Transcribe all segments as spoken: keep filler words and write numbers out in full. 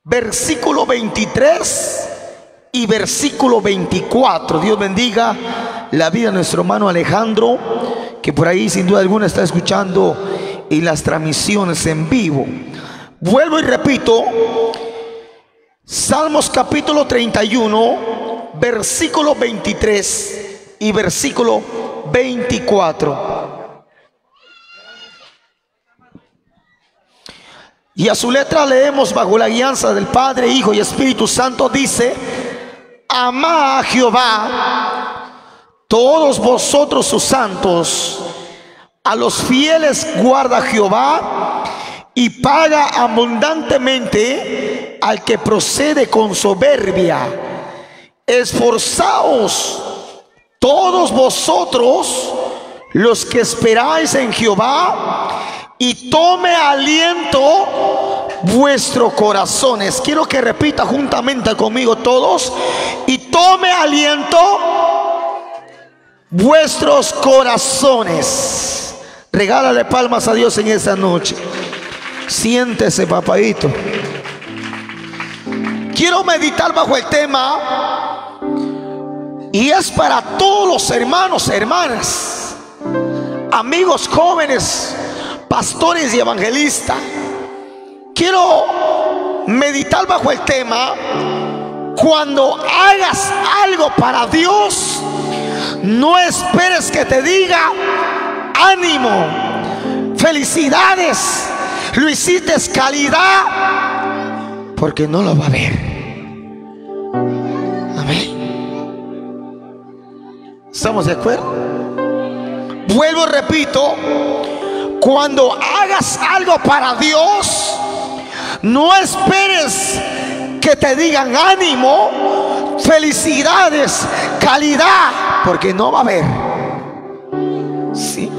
versículo veintitrés y versículo veinticuatro. Dios bendiga la vida de nuestro hermano Alejandro, que por ahí sin duda alguna está escuchando en las transmisiones en vivo. Vuelvo y repito, Salmos capítulo treinta y uno, versículo veintitrés y versículo veinticuatro. Y a su letra leemos bajo la guianza del Padre, Hijo y Espíritu Santo. Dice: amad a Jehová, todos vosotros sus santos, a los fieles guarda Jehová, y paga abundantemente al que procede con soberbia. Esforzaos todos vosotros los que esperáis en Jehová, y tome aliento vuestros corazones. Quiero que repita juntamente conmigo todos: y tome aliento vuestros corazones. Regálale palmas a Dios en esta noche. Siéntese, papadito. Quiero meditar bajo el tema, y es para todos los hermanos, hermanas, amigos jóvenes, pastores y evangelistas. Quiero meditar bajo el tema: cuando hagas algo para Dios, no esperes que te diga ánimo, felicidades, lo hiciste calidad, porque no lo va a ver. Amén. ¿Estamos de acuerdo? Vuelvo y repito: cuando hagas algo para Dios, no esperes que te digan ánimo, felicidades, calidad, porque no va a haber. ¿Sí?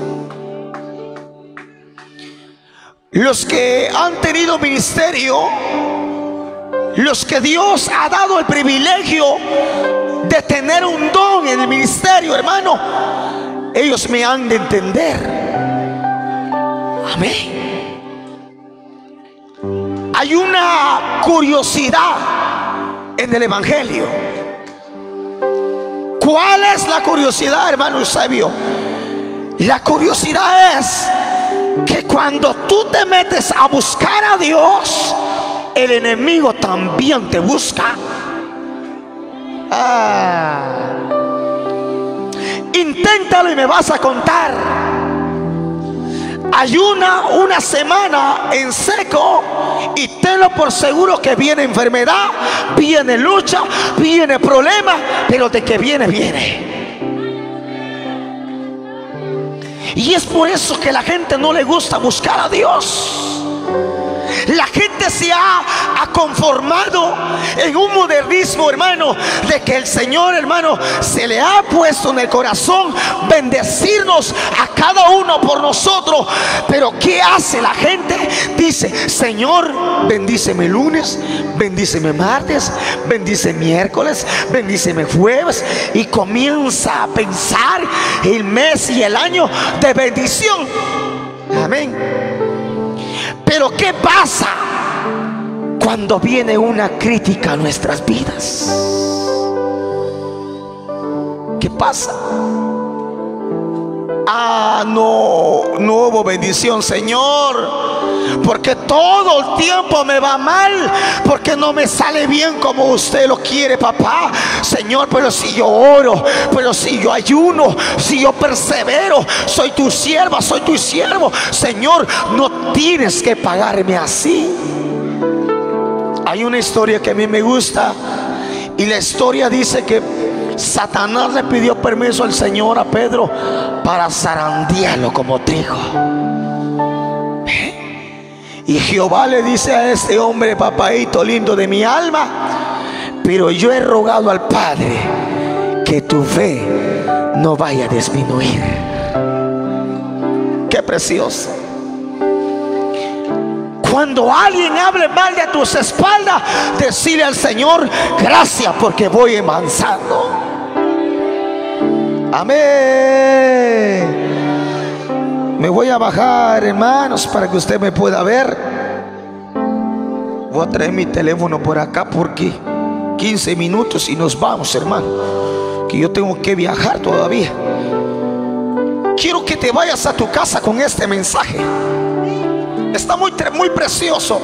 Los que han tenido ministerio, los que Dios ha dado el privilegio de tener un don en el ministerio, hermano, ellos me han de entender. Amén. Hay una curiosidad en el evangelio. ¿Cuál es la curiosidad, hermano Eusebio? La curiosidad es que cuando tú te metes a buscar a Dios, el enemigo también te busca. Ah. Inténtalo y me vas a contar. Ayuna una semana en seco y tenlo por seguro que viene enfermedad, viene lucha, viene problema, pero de que viene, viene. Y es por eso que la gente no le gusta buscar a Dios. La gente se ha, ha conformado en un modernismo, hermano, de que el Señor, hermano, se le ha puesto en el corazón bendecirnos a cada uno por nosotros. Pero ¿qué hace la gente? Dice: Señor, bendíceme lunes, bendíceme martes, bendíceme miércoles, bendíceme jueves, y comienza a pensar el mes y el año de bendición. Amén. Pero ¿qué pasa cuando viene una crítica a nuestras vidas? ¿Qué pasa? Ah, no, no hubo bendición, Señor, porque todo el tiempo me va mal, porque no me sale bien como usted lo quiere, papá. Señor, pero si yo oro, pero si yo ayuno, si yo persevero, soy tu sierva, soy tu siervo. Señor, no tienes que pagarme así. Hay una historia que a mí me gusta, y la historia dice que Satanás le pidió permiso al Señor a Pedro para zarandearlo como trigo. Y Jehová le dice a este hombre: papadito lindo de mi alma, pero yo he rogado al Padre que tu fe no vaya a disminuir. Qué precioso. Cuando alguien hable mal de tus espaldas, decirle al Señor: gracias, porque voy avanzando. Amén. Me voy a bajar, hermanos, para que usted me pueda ver. Voy a traer mi teléfono por acá porque quince minutos y nos vamos, hermano, que yo tengo que viajar todavía. Quiero que te vayas a tu casa con este mensaje. Está muy, muy precioso.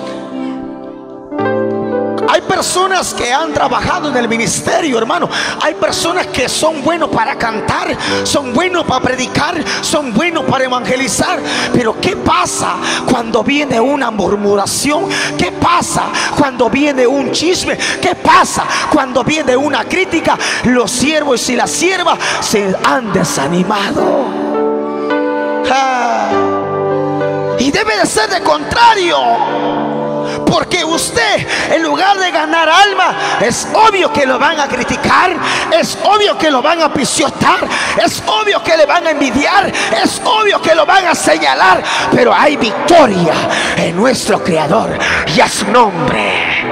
Hay personas que han trabajado en el ministerio, hermano. Hay personas que son buenos para cantar, son buenos para predicar, son buenos para evangelizar. Pero ¿qué pasa cuando viene una murmuración? ¿Qué pasa cuando viene un chisme? ¿Qué pasa cuando viene una crítica? Los siervos y las siervas se han desanimado. Ah. Y debe de ser de contrario. Porque usted, en lugar de ganar alma, es obvio que lo van a criticar, es obvio que lo van a pisotear, es obvio que le van a envidiar, es obvio que lo van a señalar. Pero hay victoria en nuestro Creador y a su nombre.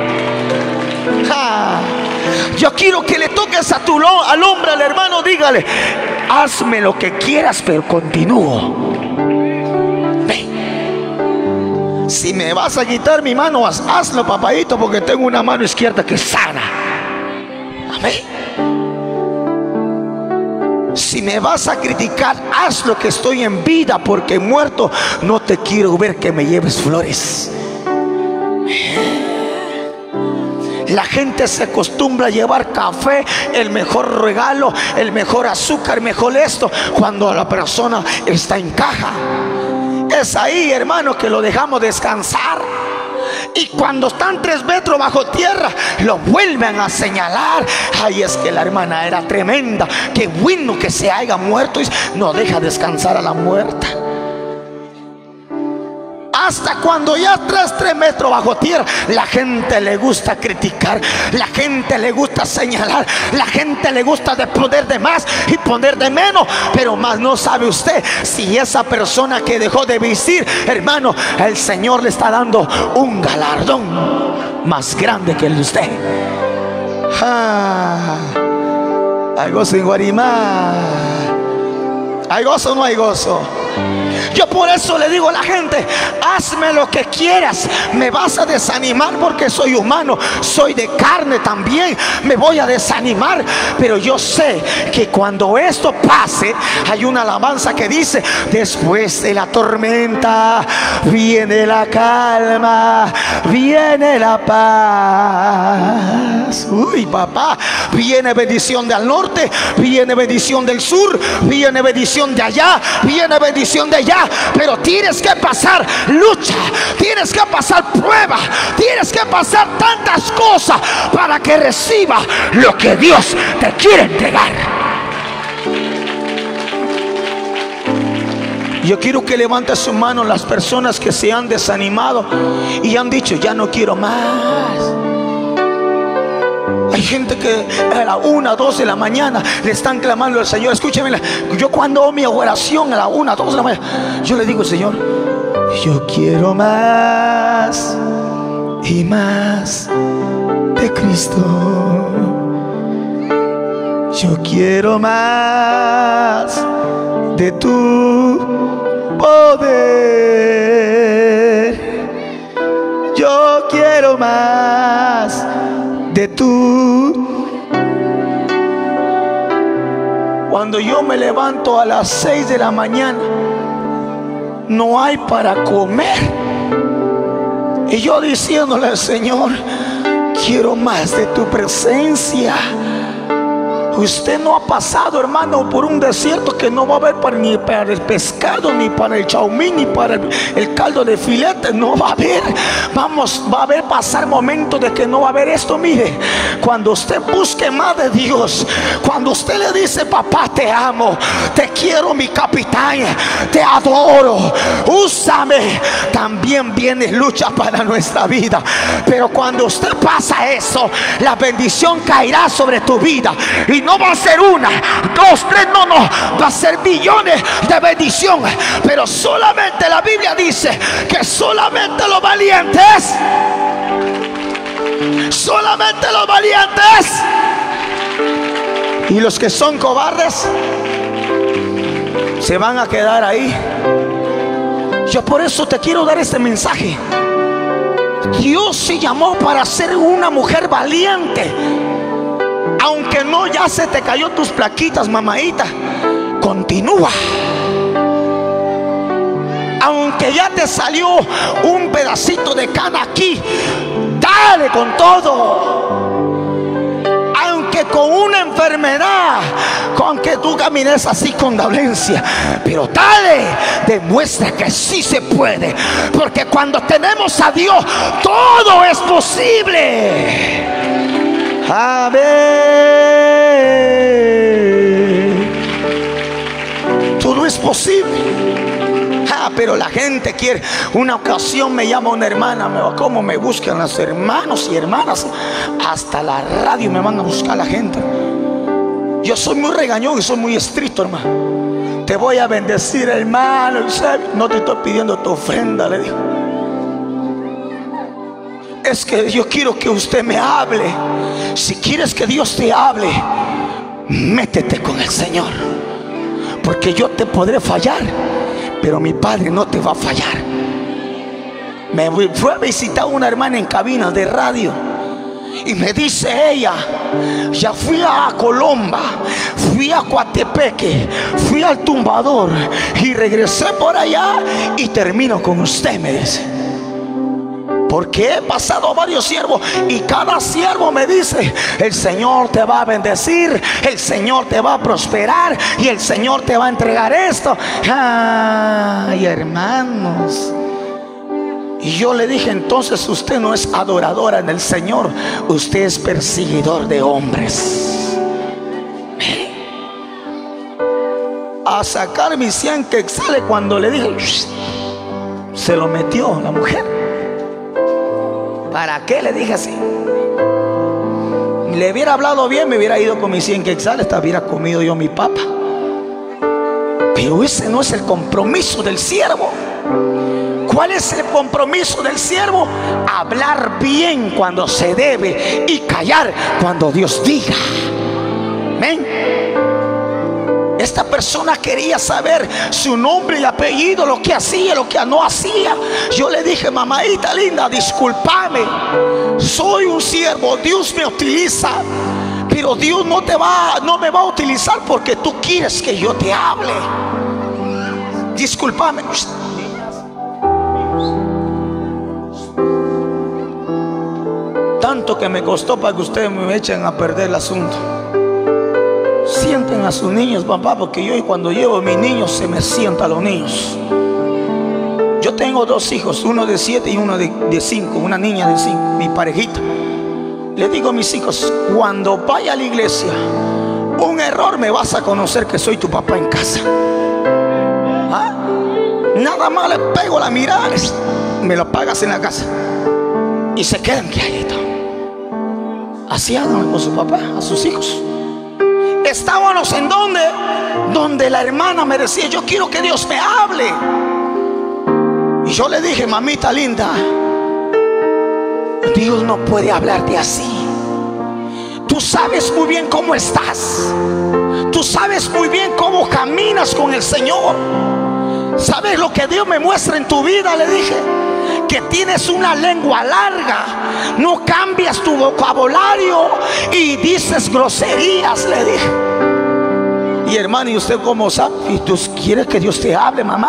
Ah, yo quiero que le toques a tu, al hombre, al hermano, dígale: hazme lo que quieras, pero continúo. Si me vas a quitar mi mano, haz, hazlo, papadito, porque tengo una mano izquierda que es sana. Amén. Si me vas a criticar, haz lo que estoy en vida, porque muerto no te quiero ver que me lleves flores. La gente se acostumbra a llevar café, el mejor regalo, el mejor azúcar, el mejor esto, cuando la persona está en caja. Es ahí, hermano, que lo dejamos descansar. Y cuando están tres metros bajo tierra, lo vuelven a señalar. Ay, es que la hermana era tremenda, qué bueno que se haya muerto. Y no deja descansar a la muerta. Hasta cuando ya tras tres metros bajo tierra, la gente le gusta criticar, la gente le gusta señalar, la gente le gusta de poner de más y poner de menos. Pero más no sabe usted si esa persona que dejó de vestir, hermano, el Señor le está dando un galardón más grande que el de usted. Ah, hay gozo en Guarimá. ¿Hay gozo o no hay gozo? Yo por eso le digo a la gente: hazme lo que quieras. Me vas a desanimar porque soy humano, soy de carne también. Me voy a desanimar, pero yo sé que cuando esto pase, hay una alabanza que dice: después de la tormenta viene la calma, viene la paz. Uy, papá, viene bendición del norte, viene bendición del sur, viene bendición de allá, viene bendición de allá. Pero tienes que pasar lucha, tienes que pasar prueba, tienes que pasar tantas cosas para que reciba lo que Dios te quiere entregar. Yo quiero que levante su mano las personas que se han desanimado y han dicho: ya no quiero más. Hay gente que a la una, dos de la mañana le están clamando al Señor. Escúcheme, yo cuando hago mi oración a la una, dos de la mañana, yo le digo: Señor, yo quiero más y más de Cristo. Yo quiero más de tu poder. Yo quiero más de tu. Cuando yo me levanto a las seis de la mañana, no hay para comer, y yo diciéndole al Señor: quiero más de tu presencia. Usted no ha pasado, hermano, por un desierto que no va a haber para, ni para el pescado, ni para el chaumín, ni para el, el caldo de filete. No va a haber. Vamos, va a haber pasar momentos de que no va a haber esto. Mire, cuando usted busque más de Dios, cuando usted le dice: papá, te amo, te quiero, mi capitán, te adoro, úsame, también viene lucha para nuestra vida. Pero cuando usted pasa eso, la bendición caerá sobre tu vida. Y no va a ser una, dos, tres, no, no, va a ser billones de bendición. Pero solamente la Biblia dice que solamente los valientes, solamente los valientes, y los que son cobardes se van a quedar ahí. Yo por eso te quiero dar este mensaje. Dios se llamó para ser una mujer valiente. Aunque no ya se te cayó tus plaquitas, mamadita, continúa. Aunque ya te salió un pedacito de cana aquí, dale con todo. Aunque con una enfermedad, con que tú camines así con dolencia, pero dale, demuestra que sí se puede. Porque cuando tenemos a Dios, todo es posible. A ver, todo es posible. Ah, pero la gente quiere. Una ocasión me llama una hermana, ¿cómo me buscan los hermanos y hermanas? Hasta la radio me van a buscar la gente. Yo soy muy regañón y soy muy estricto, hermano. Te voy a bendecir, hermano. No te estoy pidiendo tu ofrenda, le digo. Es que yo quiero que usted me hable. Si quieres que Dios te hable, métete con el Señor. Porque yo te podré fallar, pero mi Padre no te va a fallar. Me fue a visitar una hermana en cabina de radio y me dice ella: ya fui a Colomba, fui a Coatepeque, fui al Tumbador y regresé por allá y termino con usted, me dice. Porque he pasado varios siervos y cada siervo me dice: el Señor te va a bendecir, el Señor te va a prosperar y el Señor te va a entregar esto. Ay, hermanos. Y yo le dije: entonces usted no es adoradora del Señor, usted es perseguidor de hombres. A sacar mi cien quetzales, cuando le dije, se lo metió la mujer. ¿Para qué? Le dije así. Le hubiera hablado bien, me hubiera ido con mis cien quetzales, hasta hubiera comido yo mi papa. Pero ese no es el compromiso del siervo. ¿Cuál es el compromiso del siervo? Hablar bien cuando se debe y callar cuando Dios diga. Amén. Esta persona quería saber su nombre y apellido, lo que hacía, lo que no hacía. Yo le dije: mamadita linda, discúlpame, soy un siervo, Dios me utiliza, pero Dios no te va, no me va a utilizar porque tú quieres que yo te hable. Discúlpame. Tanto que me costó para que ustedes me echen a perder el asunto. Sienten a sus niños, papá, porque yo cuando llevo a mis niños se me sientan los niños. Yo tengo dos hijos, uno de siete y uno de, de cinco, una niña de cinco, mi parejita. Le digo a mis hijos: cuando vaya a la iglesia, un error, me vas a conocer que soy tu papá en casa. ¿Ah? Nada más le pego la mirada, me lo pagas en la casa y se quedan quietos. Así hagan con su papá, a sus hijos. Estábamos en donde, donde la hermana me decía: yo quiero que Dios me hable. Y yo le dije: mamita linda, Dios no puede hablarte así. Tú sabes muy bien cómo estás. Tú sabes muy bien cómo caminas con el Señor. ¿Sabes lo que Dios me muestra en tu vida? Le dije: que tienes una lengua larga, no cambias tu vocabulario y dices groserías, le dije. Y hermano, ¿y usted cómo sabe? ¿Y tú quieres que Dios te hable, mamá?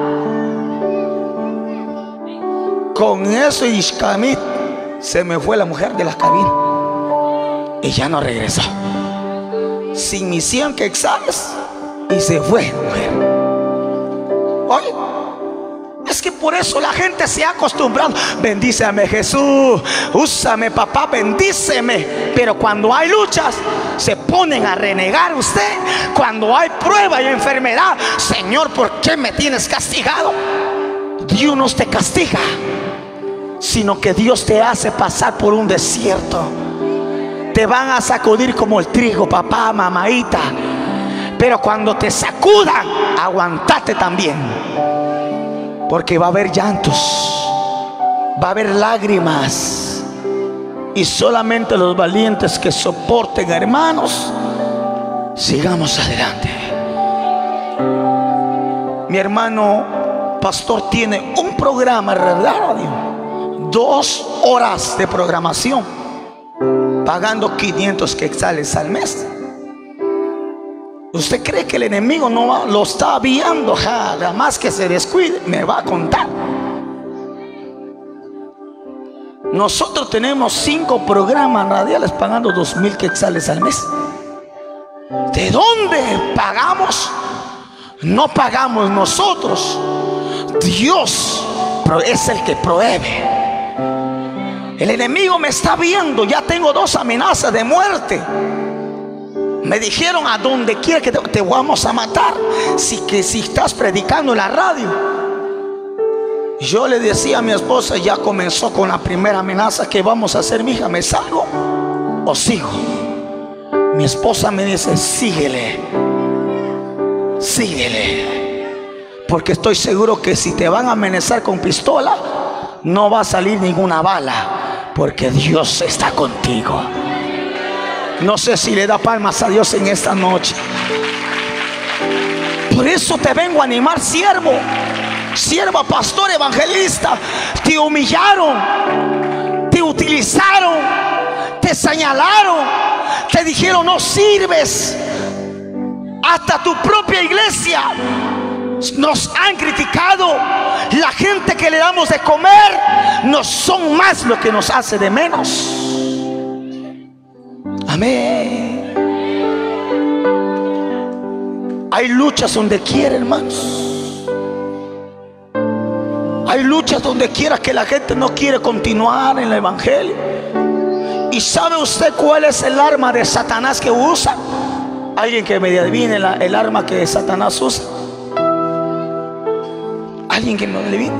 Con eso, Ishkamit, se me fue la mujer de la cabina y ya no regresó. Sin mis cien quetzales y se fue, mujer. Oye, es que por eso la gente se ha acostumbrado: bendíceme, Jesús, úsame, papá, bendíceme. Pero cuando hay luchas, se ponen a renegar usted. Cuando hay prueba y enfermedad: Señor, ¿por qué me tienes castigado? Dios no te castiga, sino que Dios te hace pasar por un desierto. Te van a sacudir como el trigo, papá, mamadita. Pero cuando te sacudan, aguantate también. Porque va a haber llantos, va a haber lágrimas. Y solamente los valientes que soporten, hermanos, sigamos adelante. Mi hermano pastor tiene un programa de radio dos horas de programación, pagando quinientos quetzales al mes. ¿Usted cree que el enemigo no va, lo está viendo? Nada más que se descuide, me va a contar. Nosotros tenemos cinco programas radiales pagando dos mil quetzales al mes. ¿De dónde pagamos? No pagamos nosotros. Dios es el que provee. El enemigo me está viendo. Ya tengo dos amenazas de muerte. Me dijeron: a donde quiera que te, te vamos a matar si, que, si estás predicando en la radio. Yo le decía a mi esposa, ya comenzó con la primera amenaza: ¿qué vamos a hacer, mija? ¿Me salgo o sigo? Mi esposa me dice: síguele, síguele, porque estoy seguro que si te van a amenazar con pistola, no va a salir ninguna bala, porque Dios está contigo. No sé si le da palmas a Dios en esta noche. Por eso te vengo a animar, siervo, sierva, pastor, evangelista. Te humillaron, te utilizaron, te señalaron, te dijeron: no sirves. Hasta tu propia iglesia nos han criticado. La gente que le damos de comer no son más lo que nos hace de menos. Amén. Hay luchas donde quiera, hermanos. Hay luchas donde quiera que la gente no quiere continuar en el evangelio. ¿Y sabe usted cuál es el arma de Satanás que usa? Alguien que me adivine la, el arma que Satanás usa. Alguien que me adivine.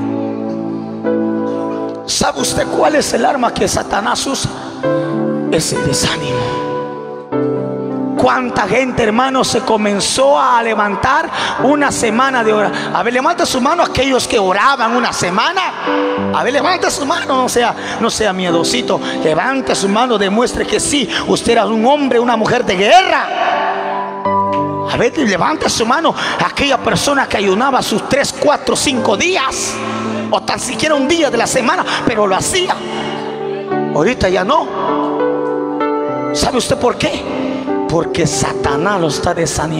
¿Sabe usted cuál es el arma que Satanás usa? Es el desánimo. ¿Cuánta gente, hermanos, se comenzó a levantar una semana de oración? A ver, levanta su mano aquellos que oraban una semana. A ver, levanta su mano, no sea, no sea miedosito. Levanta su mano, demuestre que sí, usted era un hombre, una mujer de guerra. A ver, levanta su mano aquella persona que ayunaba sus tres, cuatro, cinco días, o tan siquiera un día de la semana, pero lo hacía. Ahorita ya no. ¿Sabe usted por qué? Porque Satanás lo está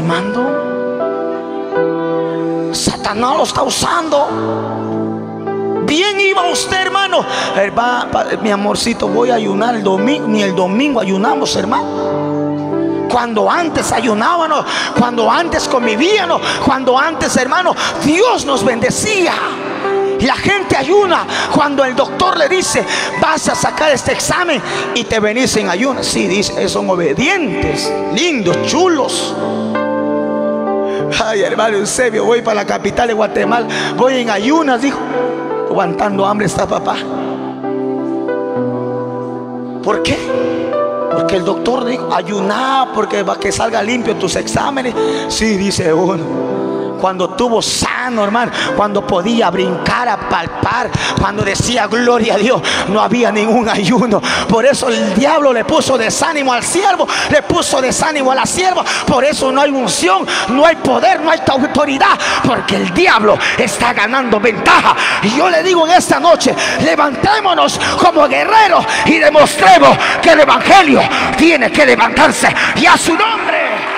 desanimando. Satanás lo está usando. Bien iba usted, hermano. Va, va, mi amorcito, voy a ayunar el domingo. Ni el domingo ayunamos, hermano. Cuando antes ayunábamos, cuando antes convivíamos, cuando antes, hermano, Dios nos bendecía. La gente ayuna cuando el doctor le dice: vas a sacar este examen y te venís en ayunas. Sí, dice, son obedientes, lindos, chulos. Ay, hermano Eusebio, voy para la capital de Guatemala, voy en ayunas, dijo. Aguantando hambre está papá. ¿Por qué? Porque el doctor dijo: ayuná porque va que salga limpio tus exámenes. Sí, dice uno. Cuando tuvo sano, hermano, cuando podía brincar, a palpar, cuando decía gloria a Dios, no había ningún ayuno. Por eso el diablo le puso desánimo al siervo, le puso desánimo a la sierva. Por eso no hay unción, no hay poder, no hay autoridad, porque el diablo está ganando ventaja. Y yo le digo en esta noche: levantémonos como guerreros y demostremos que el evangelio tiene que levantarse, y a su nombre.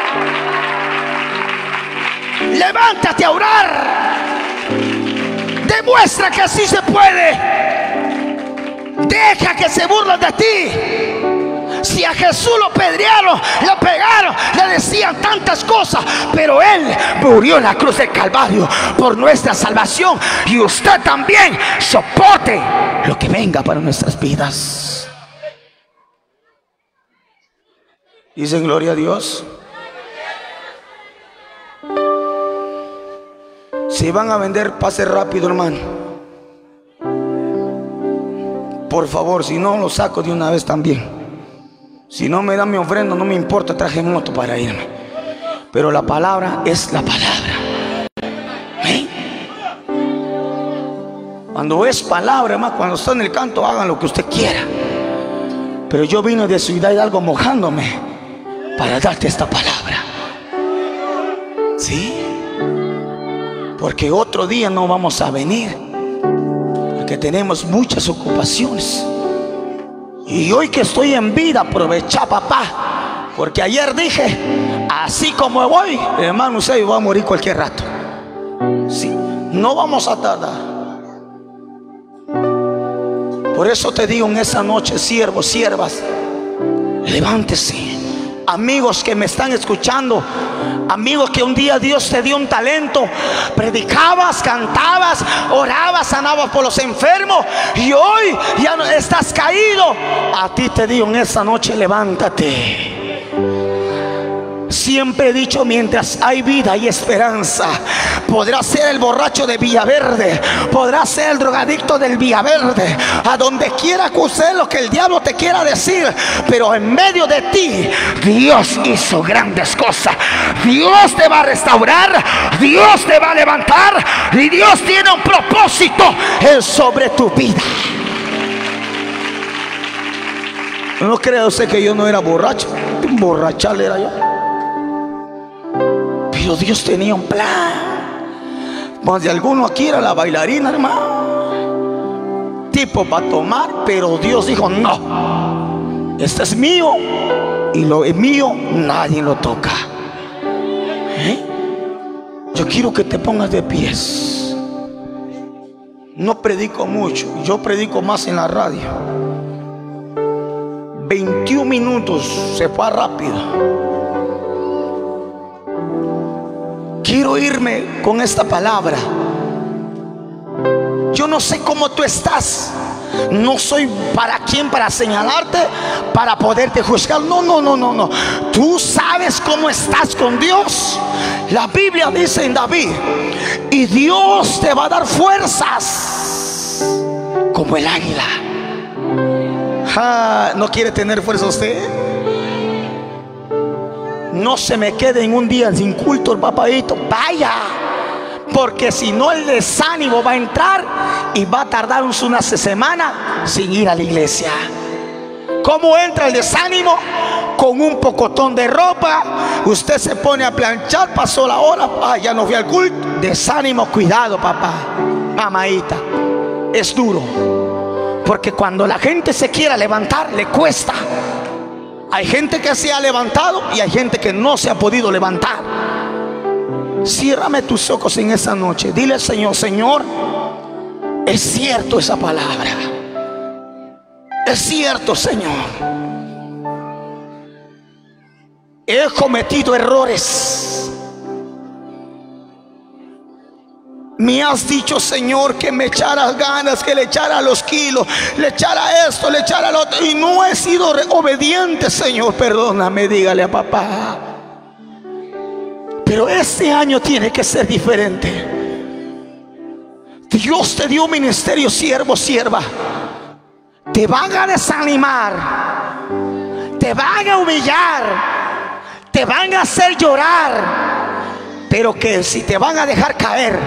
Levántate a orar. Demuestra que así se puede. Deja que se burlen de ti. Si a Jesús lo pedrearon, lo pegaron, le decían tantas cosas, pero Él murió en la cruz del Calvario por nuestra salvación. Y usted también soporte lo que venga para nuestras vidas. Dicen gloria a Dios. Si van a vender, pase rápido, hermano. Por favor, si no, lo saco de una vez también. Si no me dan mi ofrenda, no me importa, traje moto para irme. Pero la palabra es la palabra. ¿Eh? Cuando es palabra, hermano, cuando está en el canto, hagan lo que usted quiera. Pero yo vine de Ciudad Hidalgo mojándome para darte esta palabra. ¿Sí? Porque otro día no vamos a venir. que tenemos muchas ocupaciones. Y hoy que estoy en vida, aprovecha, papá, porque ayer dije, así como voy, hermano, usted va a morir cualquier rato. Sí, no vamos a tardar. Por eso te digo en esa noche, siervos, siervas, levántese. Amigos que me están escuchando, amigos que un día Dios te dio un talento, predicabas, cantabas, orabas, sanabas por los enfermos, y hoy ya no estás caído. A ti te digo en esta noche, levántate. Siempre he dicho, mientras hay vida hay esperanza. Podrás ser el borracho de Villaverde, podrás ser el drogadicto del Villaverde, a donde quiera que usted lo que el diablo te quiera decir, pero en medio de ti Dios hizo grandes cosas. Dios te va a restaurar, Dios te va a levantar, y Dios tiene un propósito sobre tu vida. No crea usted que yo no era borracho, un borrachal era yo. Pero Dios tenía un plan. Más de alguno aquí era la bailarina, hermano, tipo para tomar, pero Dios dijo, no, este es mío, y lo es mío, nadie lo toca. ¿Eh? Yo quiero que te pongas de pies. No predico mucho, yo predico más en la radio. veintiún minutos, se fue rápido. Quiero irme con esta palabra. Yo no sé cómo tú estás. No soy para quién para señalarte, para poderte juzgar. No, no, no, no, no. Tú sabes cómo estás con Dios. La Biblia dice en David, y Dios te va a dar fuerzas como el águila. Ah, ¿no quiere tener fuerza usted? No se me quede en un día sin culto el papadito. Vaya, porque si no el desánimo va a entrar y va a tardar una semana sin ir a la iglesia. ¿Cómo entra el desánimo? Con un pocotón de ropa. Usted se pone a planchar, pasó la hora, ah, ya no fui al culto. Desánimo, cuidado, papá, mamadita. Es duro, porque cuando la gente se quiera levantar le cuesta. Hay gente que se ha levantado y hay gente que no se ha podido levantar. Ciérrame tus ojos en esa noche. Dile al Señor, Señor, es cierto esa palabra. Es cierto, Señor. He cometido errores. Me has dicho, Señor, que me echaras ganas, que le echara los kilos, le echara esto, le echara lo otro, y no he sido obediente, Señor. Perdóname, dígale a papá. Pero este año tiene que ser diferente. Dios te dio un ministerio, siervo, sierva. Te van a desanimar, te van a humillar, te van a hacer llorar, pero que si te van a dejar caer,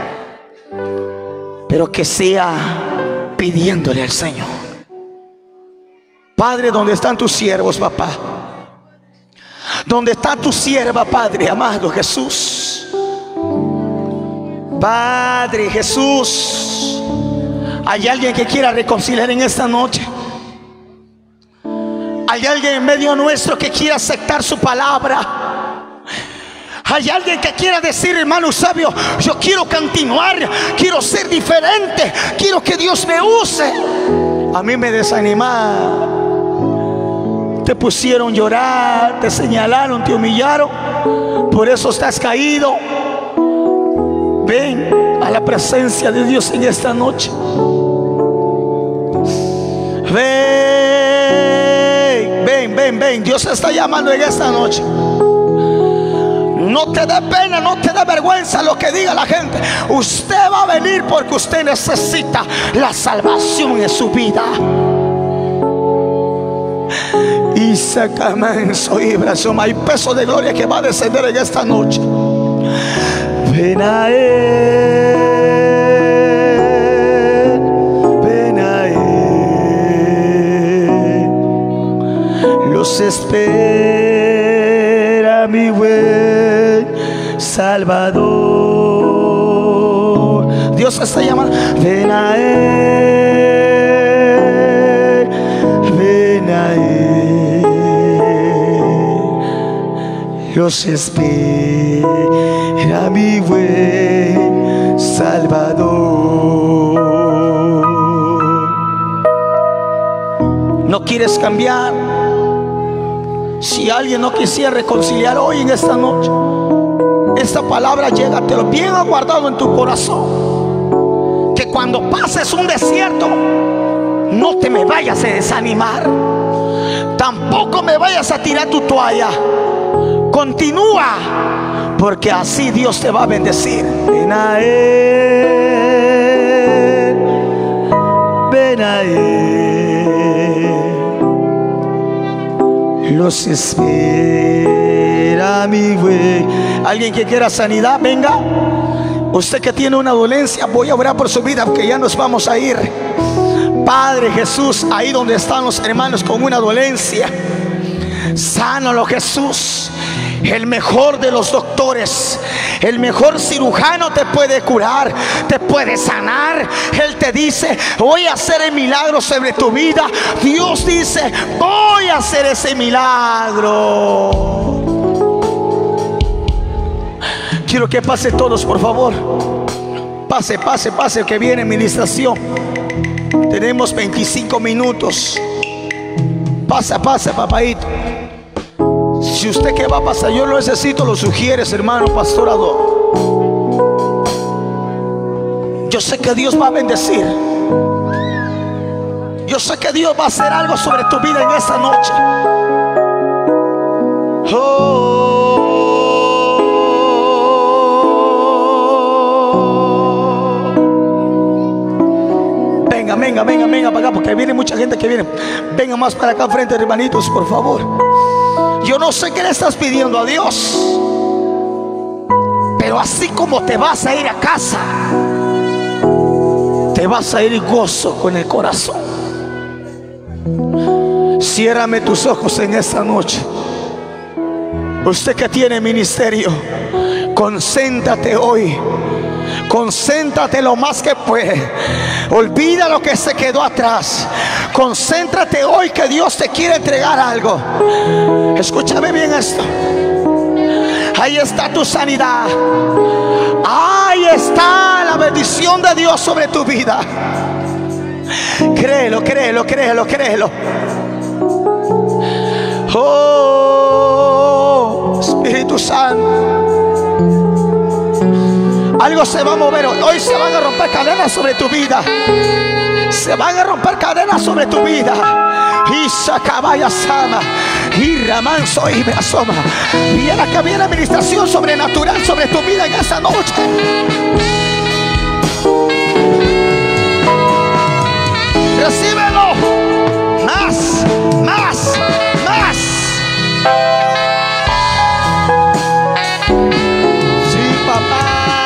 pero que sea pidiéndole al Señor. Padre, ¿dónde están tus siervos, papá? ¿Dónde está tu sierva, Padre amado Jesús? Padre Jesús, ¿hay alguien que quiera reconciliar en esta noche? ¿Hay alguien en medio nuestro que quiera aceptar su palabra? Hay alguien que quiera decir, hermano sabio, yo quiero continuar, quiero ser diferente, quiero que Dios me use? A mí me desanimaron, te pusieron a llorar, te señalaron, te humillaron, por eso estás caído. Ven a la presencia de Dios en esta noche. Ven, ven, ven, ven. Dios está llamando en esta noche. No te dé pena, no te dé vergüenza lo que diga la gente. Usted va a venir porque usted necesita la salvación en su vida. Y sacamanso y brazo, hay peso de gloria que va a descender en esta noche. Ven a Él, ven a Él. Los espera mi buen Salvador. Dios Dios está llamando. Ven a Él, ven a Él. Dios espera, mi buen Salvador. ¿No quieres cambiar? Si alguien no quisiera reconciliar hoy en esta noche, esta palabra llégatelo bien guardado en tu corazón, que cuando pases un desierto no te me vayas a desanimar, tampoco me vayas a tirar tu toalla. Continúa, porque así Dios te va a bendecir. Ven a Él, ven a Él. Los espera, mi güey. Alguien que quiera sanidad, venga. Usted que tiene una dolencia, voy a orar por su vida, porque ya nos vamos a ir. Padre Jesús, ahí donde están los hermanos con una dolencia, sánalo, Jesús. El mejor de los doctores, el mejor cirujano te puede curar, te puede sanar. Él te dice: voy a hacer el milagro sobre tu vida. Dios dice: voy a hacer ese milagro. Quiero que pase todos, por favor. Pase, pase, pase, que viene administración. Tenemos veinticinco minutos. Pasa, pasa, papadito. Si usted que va a pasar, yo lo necesito, lo sugieres, hermano pastorado. Yo sé que Dios va a bendecir. Yo sé que Dios va a hacer algo sobre tu vida en esta noche. Oh. Venga, venga, venga, venga para acá, porque viene mucha gente que viene. Venga más para acá frente, hermanitos, por favor. Yo no sé qué le estás pidiendo a Dios, pero así como te vas a ir a casa, te vas a ir en gozo con el corazón. Ciérrame tus ojos en esta noche. Usted que tiene ministerio, concéntrate hoy. Concéntrate lo más que puede. Olvida lo que se quedó atrás. Concéntrate hoy, que Dios te quiere entregar algo. Escúchame bien esto. Ahí está tu sanidad. Ahí está la bendición de Dios sobre tu vida. Créelo, créelo, créelo, créelo. Oh, Espíritu Santo. Algo se va a mover hoy. Hoy se van a romper cadenas sobre tu vida. Se van a romper cadenas sobre tu vida. Y sacabaya sama. Y ramanso y me asoma. Viene acá, viene administración sobrenatural sobre tu vida en esta noche. Recíbelo. Más, más, más. Sí, papá.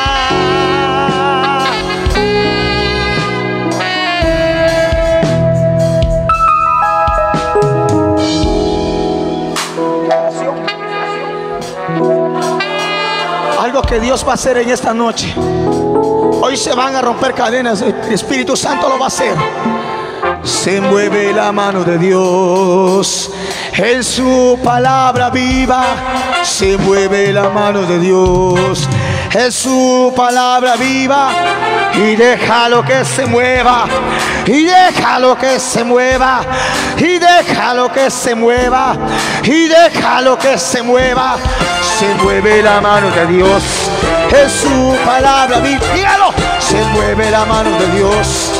Algo que Dios va a hacer en esta noche. Hoy se van a romper cadenas. El Espíritu Santo lo va a hacer. Se mueve la mano de Dios en su palabra viva. Se mueve la mano de Dios en su palabra viva. Y déjalo que se mueva. Y déjalo que se mueva. Y déjalo que se mueva. Y déjalo que se mueva. Se mueve la mano de Dios en su palabra viva. Dígalo. Se mueve la mano de Dios.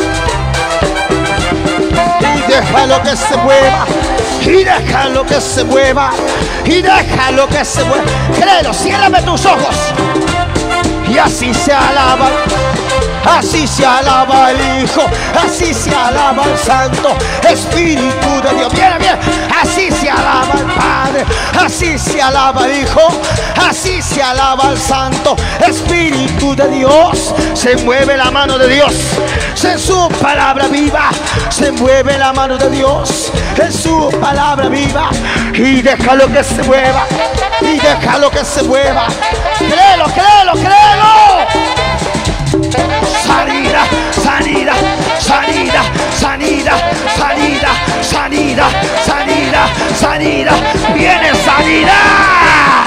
Y déjalo que se mueva. Y déjalo que se mueva. Y déjalo que se mueva. Créelo, ciérrame tus ojos. Y así se alaba. Así se alaba el Hijo. Así se alaba el Santo Espíritu de Dios. Bien, bien. Así se alaba el Padre. Así se alaba el Hijo. Así se alaba el Santo Espíritu de Dios. Se mueve la mano de Dios en su palabra viva. Se mueve la mano de Dios en su palabra viva. Y déjalo que se mueva. Y déjalo que se mueva. Créelo, créelo, créelo. sanidad, sanidad, sanidad, sanidad, sanidad, sanidad, sanidad, sanidad, viene sanidad.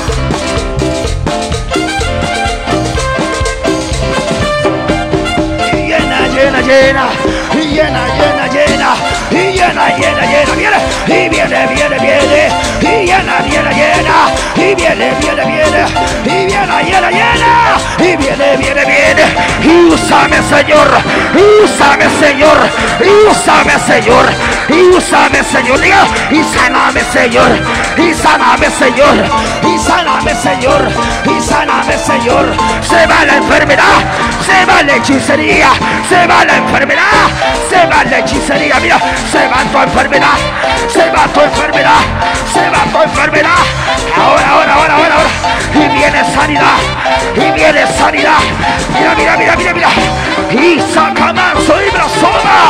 Llena, llena, llena, llena, llena, llena, y llena, llena, llena, viene, y viene, viene, viene, y llena, llena, llena, y viene, viene, viene, y viene, llena, llena, y viene, viene, viene, y úsame, Señor, y úsame, Señor, y úsame, Señor, y úsame, Señor, diga, y sáname, Señor, y sáname, Señor, y sáname, Señor, y sáname, Señor. Se va la enfermedad, se va la hechicería, se va la enfermedad, se va la hechicería, mira, se va tu enfermedad, se va tu enfermedad, se va tu enfermedad. Ahora, ahora, ahora, ahora, ahora. Y viene sanidad, y viene sanidad. Mira, mira, mira, mira, mira. Y saca manso y brazoma.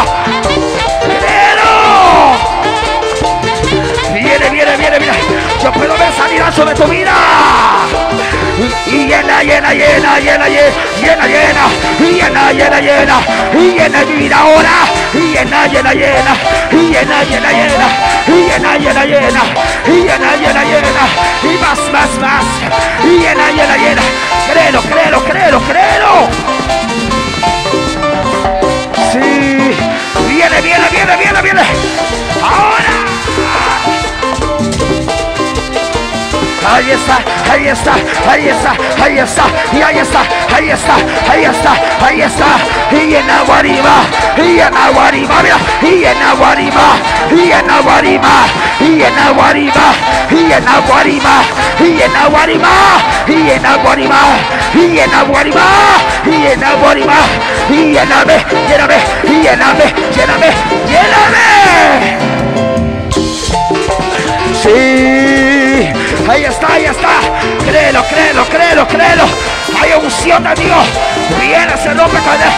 ¡Pero! Viene, viene, viene, mira. Yo puedo ver sanidad sobre tu vida. Y llena, llena, llena, llena, llena, llena, llena, y llena, llena, llena, y llena mi vida ahora, y llena, llena, llena, y llena, llena, llena, y llena, llena, llena, y llena, llena, llena, y más, más, más, y llena, llena, llena. Créelo, créelo, créelo, créelo. Sí, viene, viene, viene, viene, viene. Ahora. Ahí está, ahí está, ahí está, ahí está, y ahí está, ahí está, ahí está, ahí está, y en Aguarima, y en Aguarima, mira, y en Aguarima, y en Aguarima, y en Aguarima, y en Aguarima, y en Aguarima, y en Aguarima, y en Aguarima, y en Aguarima, y lléname, lléname, y lléname, lléname, lléname. Sí, ahí está, ahí está. Créelo, créelo, créelo, créelo. Hay unción de Dios. Viene, se rompe cadena.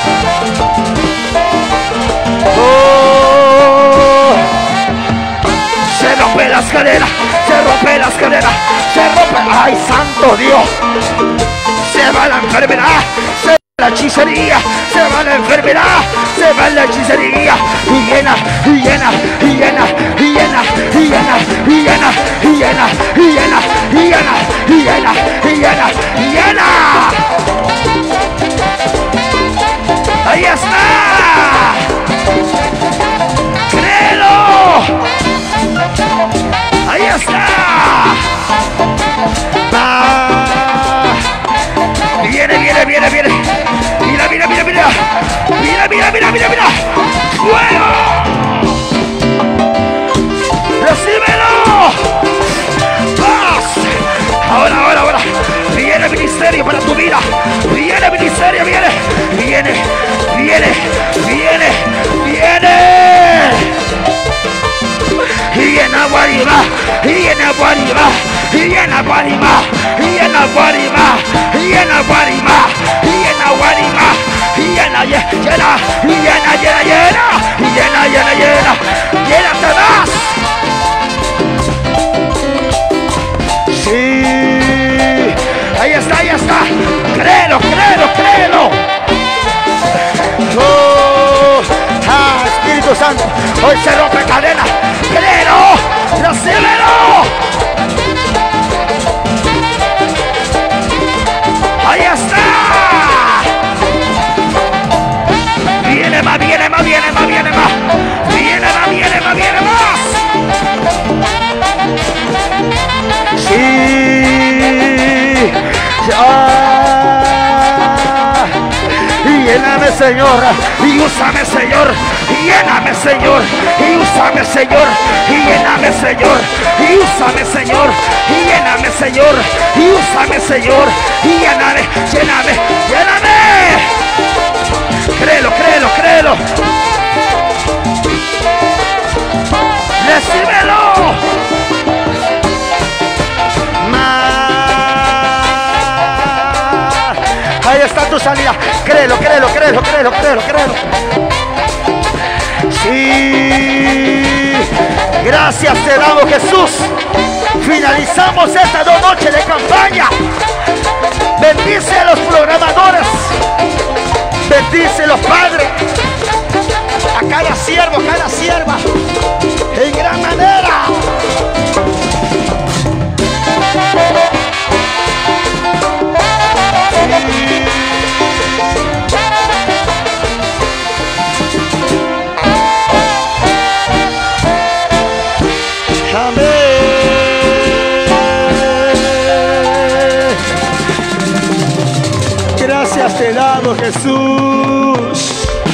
Oh, se rompe las cadenas, se rompe las cadenas, se rompe. Ay, santo Dios. Se va la enfermedad, se va la hechicería, se va la enfermedad, se va la hechicería. Y llena, y llena, y llena, y llena, y llena, y llena, y llena, y llena, y llena, y llena, y llena, y llena. Ahí está. Créelo. Ahí está. Ah. Viene, viene, viene, viene. Mira, mira, mira, mira. Mira, mira, mira, mira, mira. ¡Fuego! ¡Recíbelo! ¡Paz! Ahora, ahora, ahora. Viene ministerio para tu vida. Viene ministerio, viene. Viene, viene, viene, viene. Y en Aguarima, y en Aguarima, y en Aguarima, y en Aguarima, y en Aguarima, y en Aguarima, y llena, llena, llena, y llena, llena, llena, y llena, llena, llena, llénate más. Sí, ahí está, ahí está. Créelo, créelo, créelo. Oh, ah, Espíritu Santo, hoy se rompe cadena. Créelo, recíbelo. Ahí está. Viene más, viene más, viene más, viene más. Viene más, viene más, viene más. Sí. Ah. Y lléname, Señor, y úsame, Señor, y lléname, Señor, y úsame, Señor, y lléname, Señor, y úsame, Señor, y lléname, Señor, y úsame, Señor, y lléname, lléname, lléname. Créelo, créelo, créelo. Recíbelo. Ahí está tu salida. Créelo, créelo, créelo, créelo, créelo, créelo. Sí. Gracias te damos, Jesús. Finalizamos estas dos noches de campaña. Bendice a los programadores. Bendice Bendícelo, Padre, a cada siervo, a cada sierva, en gran manera. Gracias te damos, Jesús.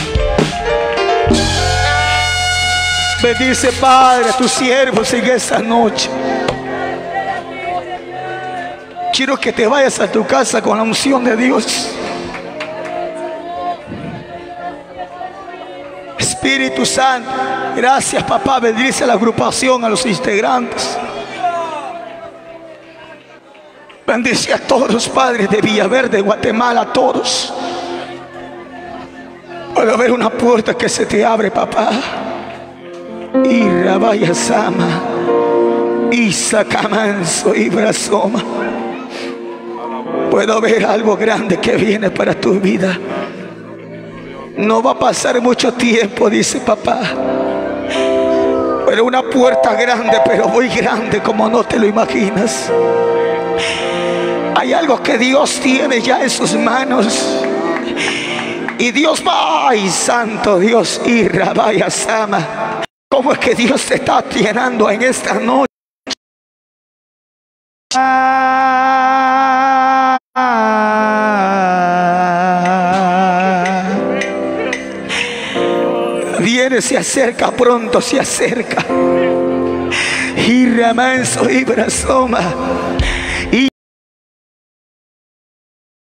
Bendice, Padre, a tus siervos en esta noche. Quiero que te vayas a tu casa con la unción de Dios. Espíritu Santo, gracias, papá. Bendice a la agrupación, a los integrantes. Bendice a todos, Padre, de Villaverde, Guatemala, a todos. Puedo ver una puerta que se te abre, papá. Y Rabaya Sama, y Sacamanso, y Brasoma. Puedo ver algo grande que viene para tu vida. No va a pasar mucho tiempo, dice papá. Pero una puerta grande, pero muy grande como no te lo imaginas. Hay algo que Dios tiene ya en sus manos. Y Dios va, ay, santo Dios, y Rabaya Sama. ¿Cómo es que Dios te está llenando en esta noche? Viene, se acerca, pronto se acerca. Y Ramanso y Brasoma.